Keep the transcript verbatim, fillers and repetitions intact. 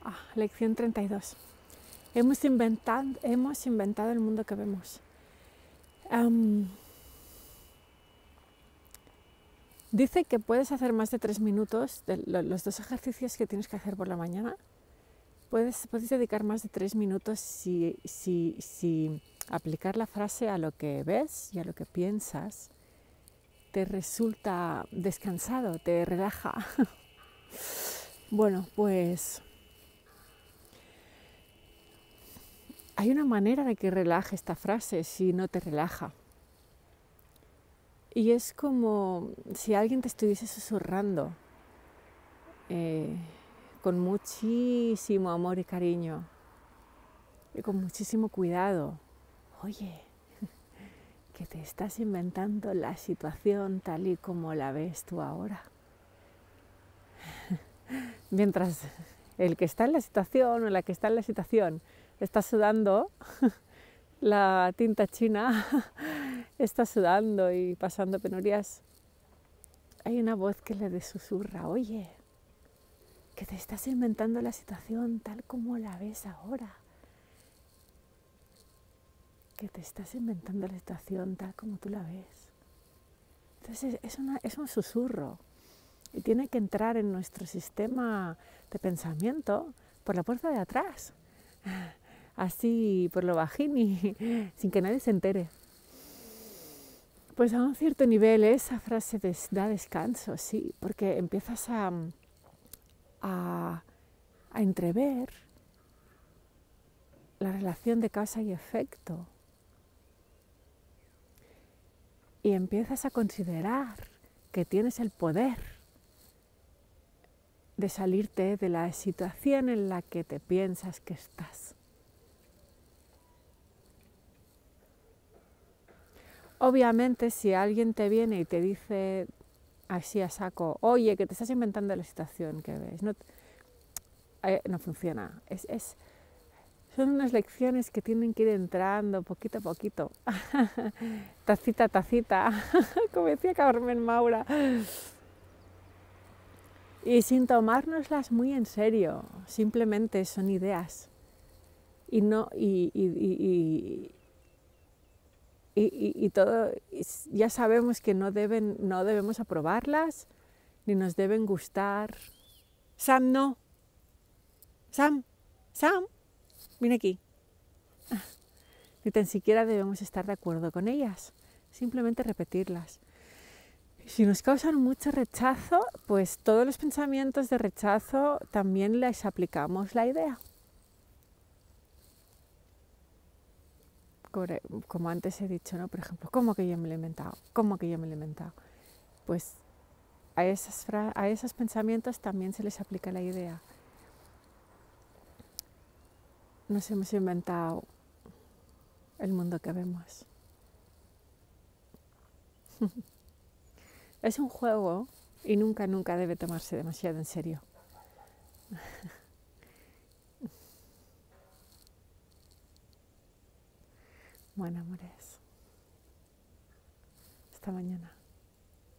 Ah, lección treinta y dos. Hemos inventado, hemos inventado el mundo que vemos. Um, dice que puedes hacer más de tres minutos, de los dos ejercicios que tienes que hacer por la mañana. Puedes, puedes dedicar más de tres minutos si, si, si aplicar la frase a lo que ves y a lo que piensas te resulta descansado, te relaja. Bueno, pues hay una manera de que relaje esta frase si no te relaja. Y es como si alguien te estuviese susurrando eh, con muchísimo amor y cariño y con muchísimo cuidado. Oye, que te estás inventando la situación tal y como la ves tú ahora. Mientras el que está en la situación o la que está en la situación está sudando, la tinta china está sudando y pasando penurias, hay una voz que le susurra, oye, que te estás inventando la situación tal como la ves ahora. Que te estás inventando la situación tal como tú la ves. Entonces es, una, es un susurro y tiene que entrar en nuestro sistema de pensamiento por la puerta de atrás, así por lo bajín y sin que nadie se entere. Pues a un cierto nivel esa frase des, da descanso, sí, porque empiezas a, a, a entrever la relación de causa y efecto. Y empiezas a considerar que tienes el poder de salirte de la situación en la que te piensas que estás. Obviamente, si alguien te viene y te dice así a saco, oye, que te estás inventando la situación que ves, no, eh, no funciona. Es, es, son unas lecciones que tienen que ir entrando poquito a poquito, tacita a tacita, como decía Carmen Maura, y sin tomárnoslas muy en serio, simplemente son ideas. Y, no, y, y, y, y, y, y todo, ya sabemos que no, deben, no debemos aprobarlas, ni nos deben gustar. Sam, no. Sam, Sam, ven aquí. Ni tan siquiera debemos estar de acuerdo con ellas, simplemente repetirlas. Si nos causan mucho rechazo, pues todos los pensamientos de rechazo también les aplicamos la idea. Como antes he dicho, ¿no? Por ejemplo, ¿cómo que yo me lo he inventado? ¿Cómo que yo me lo he inventado? Pues a, esas a esos pensamientos también se les aplica la idea. Nos hemos inventado el mundo que vemos. Es un juego y nunca, nunca debe tomarse demasiado en serio. Bueno, amores, hasta mañana.